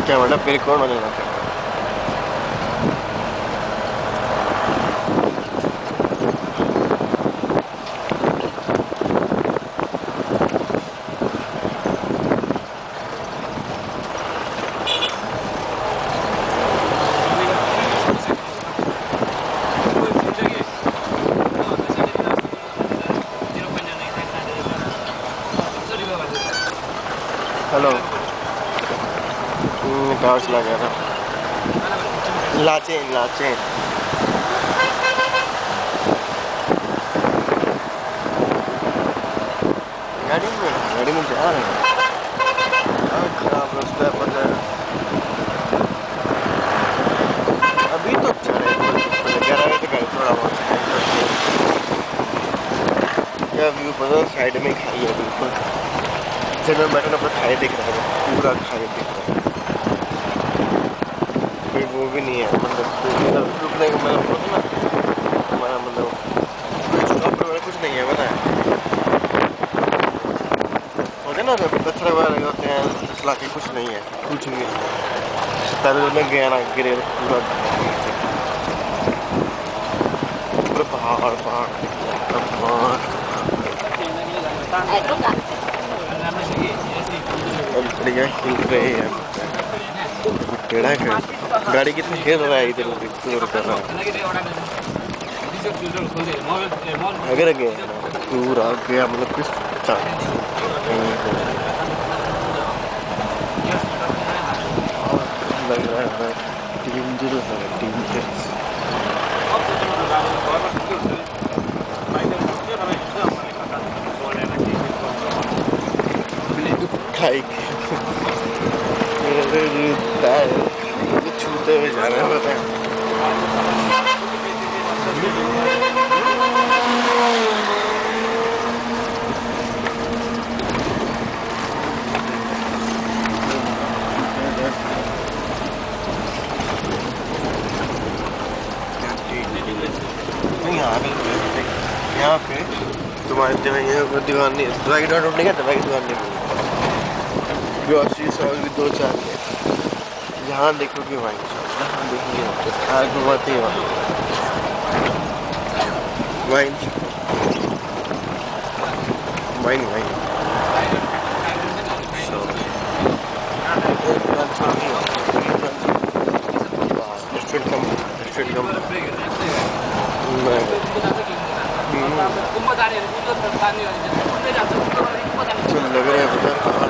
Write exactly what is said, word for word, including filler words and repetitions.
क्या बोला फिर कौन होने लगा? हेलो कहाँ चला गया था? लाचेन लाचेन गाड़ी में गाड़ी में जा रहे हैं। खराब रास्ता है पता है। अभी तो चले ग्यारह बजे तक थोड़ा बहुत क्या व्यू पता साइड में खाई है बिल्कुल। जब बैठा ना खाई दिख रहा है, पूरा खाई दिख रहा है। कोई वो भी नहीं है मतलब रुकने का मतलब ना हमारा मतलब स्टॉप वगैरह कुछ नहीं है पता है। होते ना पत्थर वगैरह लगे होते हैं इस इलाके कुछ नहीं है कुछ भी। पहले में गया ना गिरे पूरा पूरा पहाड़ पहाड़ बढ़िया हिल रहे हैं। टेढ़ा है गाड़ी कितनी हिल रहा है इधर उधर कर रहा है। अगर गया पूरा गया मतलब कुछ लग रहा है डेंजरस है डेंजरस। खाई छूते हुए जा रहे हैं पता है। यहाँ पे तुम्हारे दीवार नहीं दवाई की दुकान नहीं दवाई की दुकान नहीं ग्रोसरी शॉप भी दो चार है। यहाँ देखोगे वाइन शॉप यहाँ देखोगे आग घुमाते हैं वाइन वाइन वाइन रेस्टोरेंट कम रेस्टोरेंट कम लग रहा है पता